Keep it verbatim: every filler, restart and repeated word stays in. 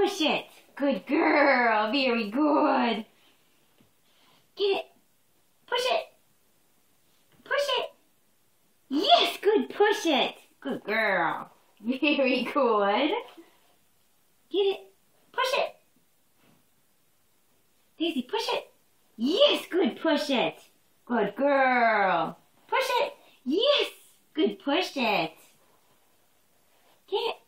push it. Good girl. Very good. Get it. Push it. Push it. Yes, good. Push it. Good girl. Very good. Get it. Push it. Daisy, push it. Yes, good. Push it. Good girl. Push it. Yes, good. Push it. Get it.